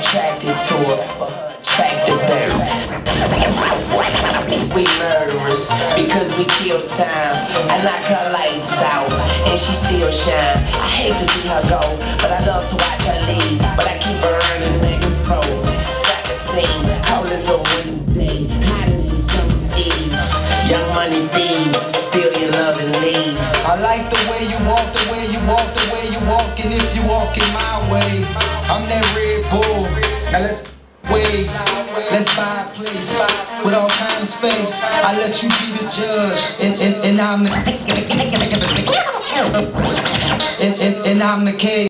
attracted to her for her attractive birth. We murderers because we kill time. I knock her lights out and she still shine. I hate to see her go, but I love to watch her leave. But I keep her earning niggas pro. Got the scene, cold as a Wednesday, hot as a summer eve. Young money thieves, steal your love and leave. I like the way you walk, the way you walk, the way you walk, and if you walking my way, I'm that Red Bull. Now let's buy a place with all kinds of space. I let you be the judge, and I'm the and I'm the king.